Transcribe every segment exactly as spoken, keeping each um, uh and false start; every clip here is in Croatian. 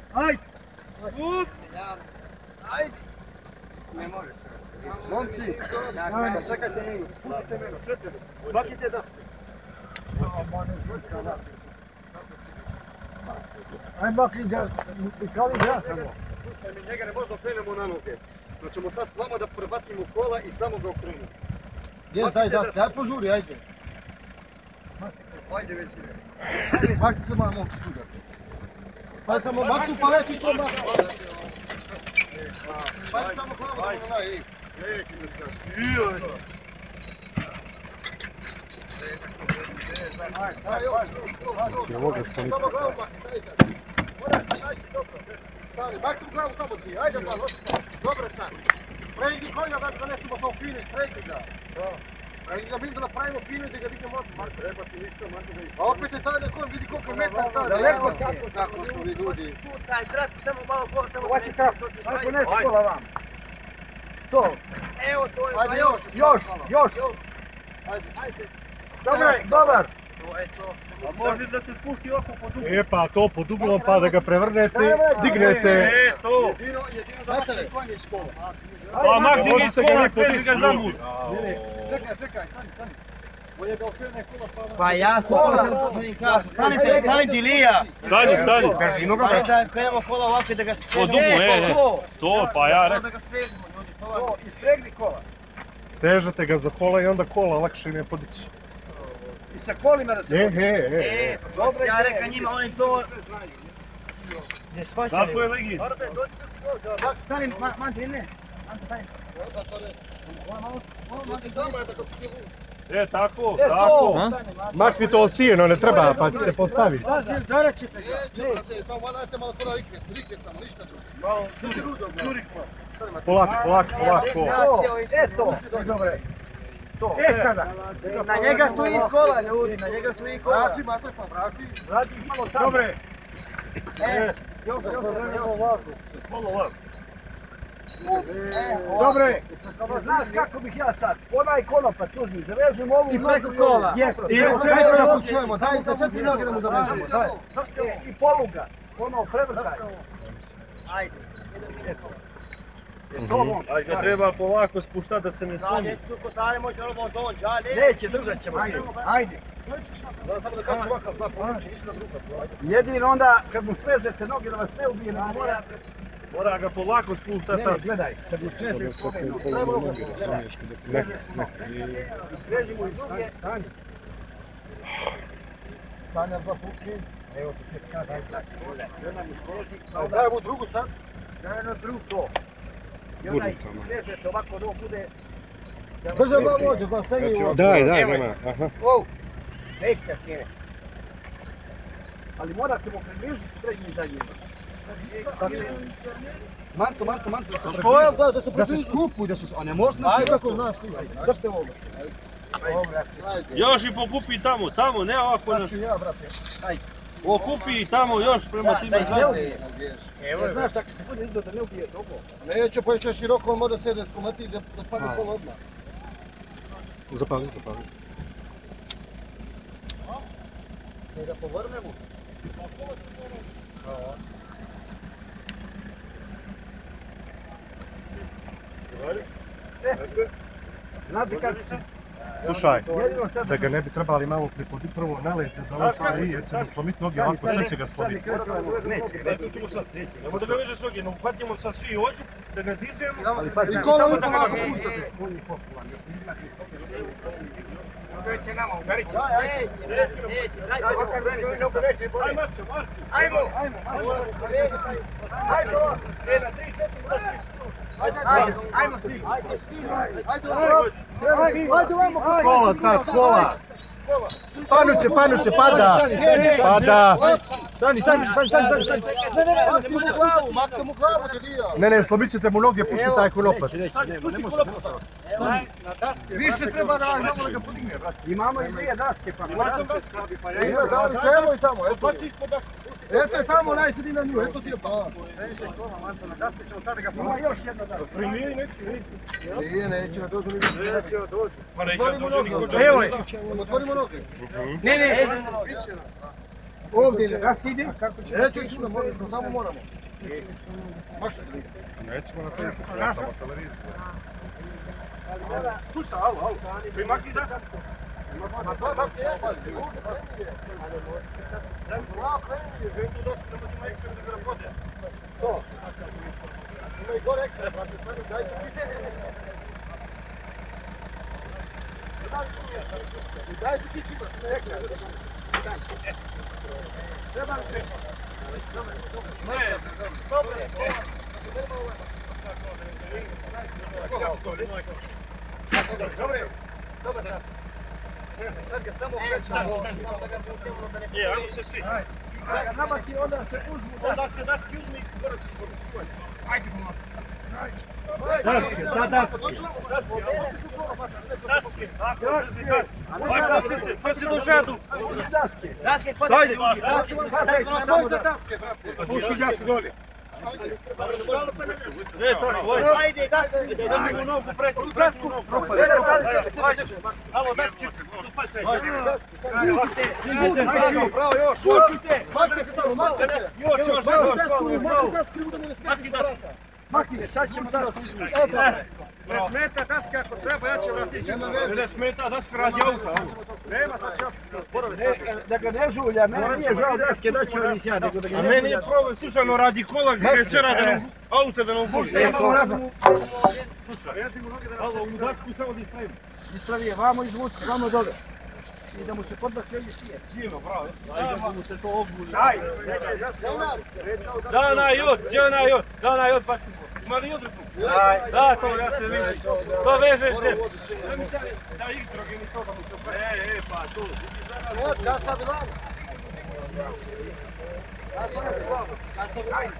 Ajde! Up! Ajde! Ne može. Momci, čekajte njegu, pustite mene, četiri, bakite daske. Ajde baki da, kao i ja samo. Slušaj mi, njega ne možda okrenemo na noge. Pa ćemo sad s vama da prebacimo kola i samo ga okrenemo. Gdje, daj daske, ajde požuri, ajde. Ajde već ide. Bakti se malo momci kuda. Pa samo maknu paletu i to maknu. Pa samo glavu da ono naj, ej. Neki me skaži. Joj! Samo glavu baki, dajte. Moraš ti naći dobro. Stani, baki u glavu tamo ti, ajde malo, dobro stani. Pređi konja da donesemo to fino, pređi ga. Da mi da napravimo fino i da ga dignemo odmah. Ma treba ti ništa, Marko da isto. A opet je taj nekon, vidi koliko je metar tada. Daleko ti je. Kako su vi ljudi. Tu taj trak, samo malo gore, tamo se neće. Ajde, ponesi kola vam. To. Evo to je. Ajde još, još, još. Ajde. Ajde. Dobar, dobar. To je to. A može da se spušti oko po dugom. E pa to po dublom pa da ga prevrnete, dignete. E to. Jedino, jedino da makne konje iz kola. Pa makni ga iz kola, sve ga zamut. Čekaj, čekaj, stani, stani. Bolje da okrene kola pa... Pa ja sam to sam im kažu. Stanite, stanite Ilija. Stani, stani. Stani da krenemo kola ovako da ga Po dugu, e, e. To, pa ja rekao. Da ga svežimo, ljudi. To, ispregni kola. Svežete ga za kola i onda kola lakše ne podići. I sa kolima da se E, vodi. e, e. E, pa ja rekao njima, oni to... Ne shvaćaju. Zato je legi. Arbe, dođite se dođe. Bak, Stani, Mante, ili ne? Mante, stani. da to ne. Dođite tamo, je tako ti E, tako, E, tako. to! Makni to sijeno, ne treba, pa ćete postaviti. Pazi, darat ćete ga. Neće, brate, samo dajte malo kola rikvec, rikvec samo, ništa drugo. Malo Biće rudo, Juri kola. Polako, polako, polako. E to, dobre. To. E sada. Na njega stoji kola, ljudi, na njega stoji kola. Vrati, mater, pa vrati. Vrati ih malo tamo. Dobre. E, Još, još, još, ovako. Malo ovako. Dobre. Znaš kako bih ja sad? Onaj konopac uzmi, zavežem ovu I preko kola. I čekaj da počujemo, daj za četiri noge da mu zavežemo, daj. I poluga, ono prevrtaj. Ajde. Ajde, ga treba polako spuštati da se ne slomi. Neće, držat ćemo se. Ajde. Samo da kažu ovakav, da poruči, ništa druga. Jedino onda, kad mu svežete noge da vas ne ubije, ne mora... Mora ga polako spuštati. Ne, gledaj, kad mu svežete spomenu, stavimo nogu, gledaj. Svežimo i druge. Stani. Stani, dva puški. Evo ti tek sad, ajde. Daj ovu drugu sad. Daj jednu drugu to. I onda svežete ovako, da bude... Držam glavu ođe, pa stegni u... Daj, daj, nema. Aha. Wow! Neće sine. Ali morate mu približiti prednji za njima. Marko, Marko, Marko, da se približi. Da se skupu, da se... A ne možeš na sve kako znaš ti. Držite ovoga. Još i popupi tamo, tamo, ne ovako. Sad ću ja, brate. Ajde. Okupi tamo još prema tim izgledati. Evo, znaš, tako se bude izgleda da ne ubije dobro. Neće, pa još široko, on mora se reskomati da padne kola odmah. Zapali, zapali. Ne da povrnemo. Znate kako si? Slušaj, da ga ne bi trebali malo pripoditi prvo na leđe, da on stoji, jer će mu slomiti noge ovako, sad će ga slomiti. Nemo da ga vežeš noge, no uhvatimo sad svi ođu, da ga dižemo. I kola mi polako puštate. Ubeće nama, ubeće. Neće, neće, neće. Daj, makar veli, ne ubeće, ne bolje. Ajmo, ajmo, ajmo. Ajde, sve na tri, četiri, znači. Ajde, ajde, ajmo svi. Ajde, ajde, ajde, ajde, vamo. Kola sad, kola. Panuće, panuće, pada. Pada. Stani, stani, stani, stani, stani. Makni mu glavu, makni mu glavu, Delija. Ne, ne, slomit ćete mu noge, pušti taj konopac. Na daske, više treba da imamo da ga podigne, brate. Imamo i dvije daske, pa na daske sabi, pa ja imam. Evo i tamo, eto. Eto je tamo, najsedi na nju, eto ti je pa. Neće sloma, mašta, na daske ćemo sada ga podigne. Ima još jedna daska. Primijeli neće, Nije, neće, dođu ni dođu. Neće, dođu. Pa neće dođu niko dođu. Evo je. Otvorimo noge. Ne, ne, Biće nas. Ovdje, daske ide. Neće što da moramo, tamo moramo. Maksimum. Nećemo na Facebooku, ja sam na televiziji. Slušaj, alo, alo. Primakni dasku. Da, makni, ja sam sigurno, premije. Ja, premije. Vem tu dasku, nema ima ekstra da ga napode. To. Ima i gore ekstra, brate, stani, daj ću kići. Daj ću kići, imaš, ima ekstra. Treba li te? Ne, dobre. Dobre, dobar dan. Sad ga samo krećemo. E, ajmo se svi. Nama ti onda se uzmu Onda se daski uzmi i gore se zbog. Ajde, pomalo. daske, za daske. Daske, tako, drži daske. Ajde, daske, to si do žadu. Daske. Daske, kod Ajde, Daske, nemamo za daske, brate. pusti daske dole. Ne, to je tvoj. Ajde, daske. Držimo nogu preko, Tu preko dasku, nogu. ne, ne, da li ćeš, Ajde, alo, daske, tu facaj. Bravo, još. Pustite. Makni se tamo, makni se. Još, još, Makni još, dasku, još, makni još. dasku, budemo ne Makni daske. Makni, sad ćemo dasku uzeti. E, dobro. Ne smeta daska ako treba, ja ću vratići. Nema veze. Ne smeta daska radi auta. Nema, sad ću ja sporove sad. Da ga ne žulja, meni nije žao daske, da ću ih ja, nego da ga A ne meni je problem, slušaj, no radi kola gresera da nam auta da nam uguši. Vežimo noge da nas Alo, u dasku samo da ispravim. ispravi je, vamo izvuci, vamo dole. I da mu se kod vas jedni šije. Sino, bravo. Ajde, da mu se to obuži. Aj, neće daska ovdje. Neće ovdje. Da na jod, gdje na jod, da na jod, baci. Ima li jod ruku? Da, to ja se vidim. To vežeš se. Da hidrogen i to da mu se opere. E, e, pa tu. Od, kasa Milano. Kasa Milano. Kasa Milano.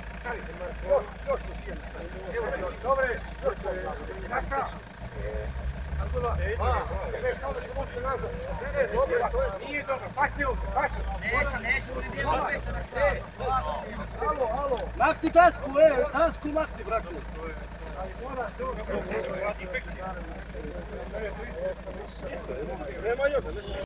Dobre. Kaka. Nije dobro, paći ovdje, paći. Neće, neće, ne bije Alo, alo. Makni tasku, e, tasku makni, brate. Nema joda.